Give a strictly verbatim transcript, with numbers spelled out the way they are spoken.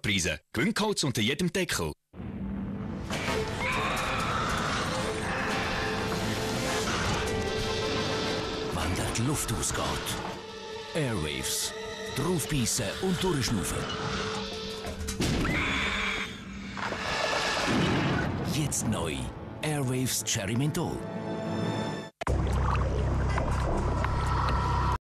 Sonderpreise. Gewinncodes unter jedem Deckel. Wenn dir die Luft ausgeht. Airwaves. Draufbeissen und durchschnaufen. Jetzt neu. Airwaves Cherry Menthol.